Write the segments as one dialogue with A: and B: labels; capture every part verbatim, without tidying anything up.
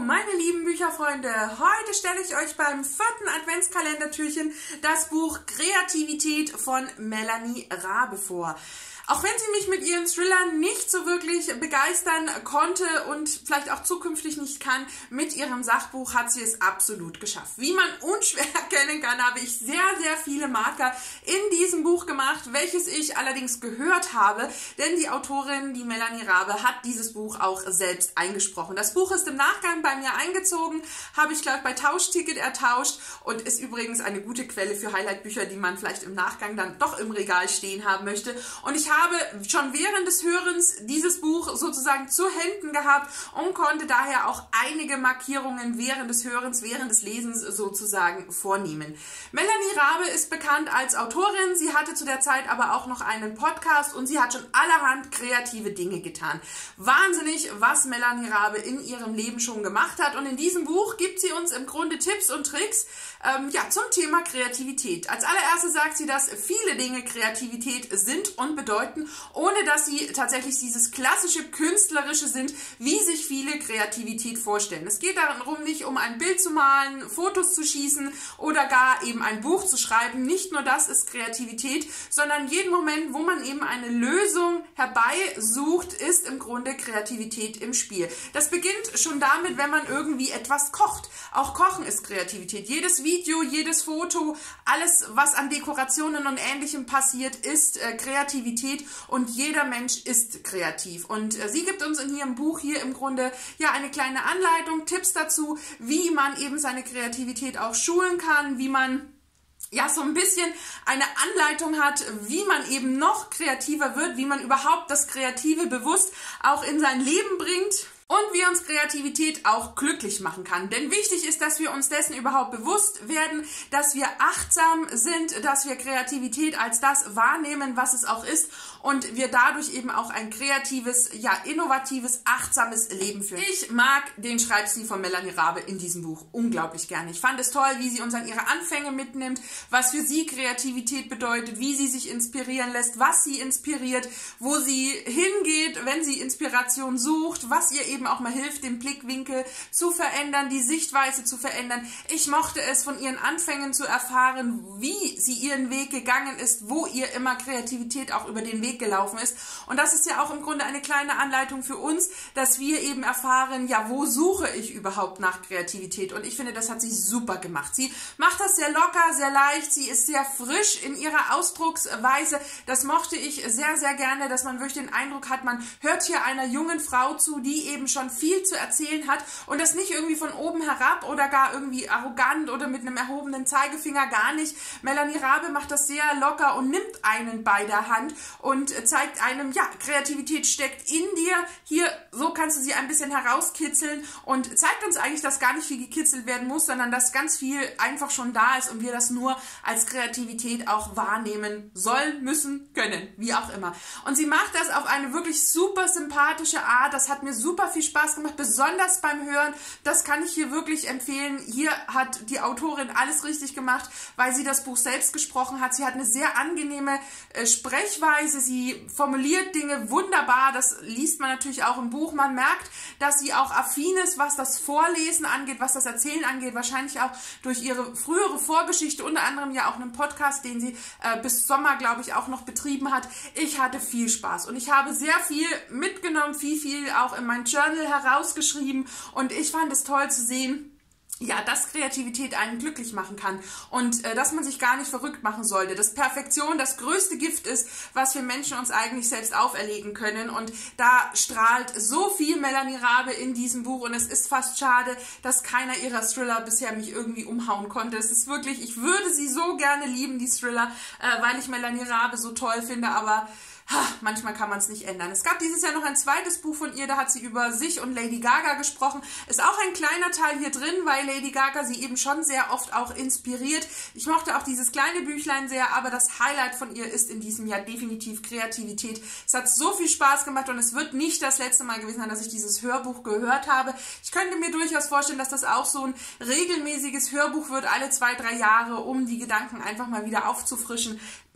A: meine lieben Bücherfreunde, heute stelle ich euch beim vierten Adventskalendertürchen das Buch Kreativität von Melanie Rabe vor. Auch wenn sie mich mit ihren Thrillern nicht so wirklich begeistern konnte und vielleicht auch zukünftig nicht kann, mit ihrem Sachbuch hat sie es absolut geschafft. Wie man unschwer erkennen kann, habe ich sehr, sehr viele Marker in diesem Buch gemacht, welches ich allerdings gehört habe, denn die Autorin, die Melanie Rabe, hat dieses Buch auch selbst eingesprochen. Das Buch ist im Nachgang bei mir eingezogen, habe ich, glaube ich, bei Tauschticket ertauscht und ist übrigens eine gute Quelle für Highlight-Bücher, die man vielleicht im Nachgang dann doch im Regal stehen haben möchte. Und ich habe habe schon während des Hörens dieses Buch sozusagen zu Händen gehabt und konnte daher auch einige Markierungen während des Hörens, während des Lesens sozusagen vornehmen. Melanie Rabe ist bekannt als Autorin, sie hatte zu der Zeit aber auch noch einen Podcast und sie hat schon allerhand kreative Dinge getan. Wahnsinnig, was Melanie Rabe in ihrem Leben schon gemacht hat, und in diesem Buch gibt sie uns im Grunde Tipps und Tricks ähm, ja, zum Thema Kreativität. Als allererstes sagt sie, dass viele Dinge Kreativität sind und bedeuten, ohne dass sie tatsächlich dieses klassische Künstlerische sind, wie sich viele Kreativität vorstellen. Es geht darum, nicht um ein Bild zu malen, Fotos zu schießen oder gar eben ein Buch zu schreiben. Nicht nur das ist Kreativität, sondern jeden Moment, wo man eben eine Lösung herbeisucht, ist im Grunde Kreativität im Spiel. Das beginnt schon damit, wenn man irgendwie etwas kocht. Auch Kochen ist Kreativität. Jedes Video, jedes Foto, alles, was an Dekorationen und Ähnlichem passiert, ist äh, Kreativität. Und jeder Mensch ist kreativ. Und äh, sie gibt uns in ihrem Buch hier im Grunde ja eine kleine Anleitung, Tipps dazu, wie man eben seine Kreativität auch schulen kann, wie man ja so ein bisschen eine Anleitung hat, wie man eben noch kreativer wird, wie man überhaupt das Kreative bewusst auch in sein Leben bringt. Und wie uns Kreativität auch glücklich machen kann. Denn wichtig ist, dass wir uns dessen überhaupt bewusst werden, dass wir achtsam sind, dass wir Kreativität als das wahrnehmen, was es auch ist, und wir dadurch eben auch ein kreatives, ja innovatives, achtsames Leben führen. Ich mag den Schreibstil von Melanie Rabe in diesem Buch unglaublich gerne. Ich fand es toll, wie sie uns an ihre Anfänge mitnimmt, was für sie Kreativität bedeutet, wie sie sich inspirieren lässt, was sie inspiriert, wo sie hingeht, wenn sie Inspiration sucht, was ihr eben auch mal hilft, den Blickwinkel zu verändern, die Sichtweise zu verändern. Ich mochte es, von ihren Anfängen zu erfahren, wie sie ihren Weg gegangen ist, wo ihr immer Kreativität auch über den Weg gelaufen ist. Und das ist ja auch im Grunde eine kleine Anleitung für uns, dass wir eben erfahren, ja, wo suche ich überhaupt nach Kreativität? Und ich finde, das hat sie super gemacht. Sie macht das sehr locker, sehr leicht, sie ist sehr frisch in ihrer Ausdrucksweise. Das mochte ich sehr, sehr gerne, dass man wirklich den Eindruck hat, man hört hier einer jungen Frau zu, die eben schon viel zu erzählen hat und das nicht irgendwie von oben herab oder gar irgendwie arrogant oder mit einem erhobenen Zeigefinger, gar nicht. Melanie Rabe macht das sehr locker und nimmt einen bei der Hand und zeigt einem, ja, Kreativität steckt in dir. Hier, so kannst du sie ein bisschen herauskitzeln, und zeigt uns eigentlich, dass gar nicht viel gekitzelt werden muss, sondern dass ganz viel einfach schon da ist und wir das nur als Kreativität auch wahrnehmen sollen, müssen, können, wie auch immer. Und sie macht das auf eine wirklich super sympathische Art. Das hat mir super viel Spaß gemacht, besonders beim Hören. Das kann ich hier wirklich empfehlen. Hier hat die Autorin alles richtig gemacht, weil sie das Buch selbst gesprochen hat. Sie hat eine sehr angenehme äh, Sprechweise. Sie formuliert Dinge wunderbar. Das liest man natürlich auch im Buch. Man merkt, dass sie auch affin ist, was das Vorlesen angeht, was das Erzählen angeht. Wahrscheinlich auch durch ihre frühere Vorgeschichte, unter anderem ja auch einen Podcast, den sie äh, bis Sommer, glaube ich, auch noch betrieben hat. Ich hatte viel Spaß und ich habe sehr viel mitgenommen, viel, viel auch in mein Journal herausgeschrieben, und ich fand es toll zu sehen, ja, dass Kreativität einen glücklich machen kann und äh, dass man sich gar nicht verrückt machen sollte, dass Perfektion das größte Gift ist, was wir Menschen uns eigentlich selbst auferlegen können, und da strahlt so viel Melanie Rabe in diesem Buch, und es ist fast schade, dass keiner ihrer Thriller bisher mich irgendwie umhauen konnte. Es ist wirklich, ich würde sie so gerne lieben, die Thriller, äh, weil ich Melanie Rabe so toll finde, aber ha, manchmal kann man es nicht ändern. Es gab dieses Jahr noch ein zweites Buch von ihr, da hat sie über sich und Lady Gaga gesprochen. Ist auch ein kleiner Teil hier drin, weil Lady Gaga sie eben schon sehr oft auch inspiriert. Ich mochte auch dieses kleine Büchlein sehr, aber das Highlight von ihr ist in diesem Jahr definitiv Kreativität. Es hat so viel Spaß gemacht, und es wird nicht das letzte Mal gewesen sein, dass ich dieses Hörbuch gehört habe. Ich könnte mir durchaus vorstellen, dass das auch so ein regelmäßiges Hörbuch wird, alle zwei, drei Jahre, um die Gedanken einfach mal wieder aufzufrischen.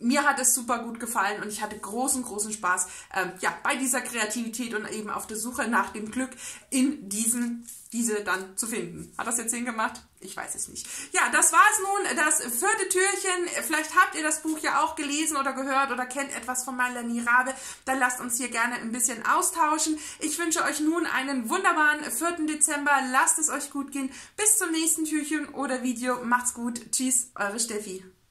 A: mir hat es super gut gefallen und ich hatte großen, großen Spaß ähm, ja, bei dieser Kreativität und eben auf der Suche nach dem Glück in diesen, diese dann zu finden. Hat das jetzt Sinn gemacht? Ich weiß es nicht. Ja, das war es nun, das vierte Türchen. Vielleicht habt ihr das Buch ja auch gelesen oder gehört oder kennt etwas von Melanie Rabe. Dann lasst uns hier gerne ein bisschen austauschen. Ich wünsche euch nun einen wunderbaren vierten Dezember. Lasst es euch gut gehen. Bis zum nächsten Türchen oder Video. Macht's gut. Tschüss, eure Steffi.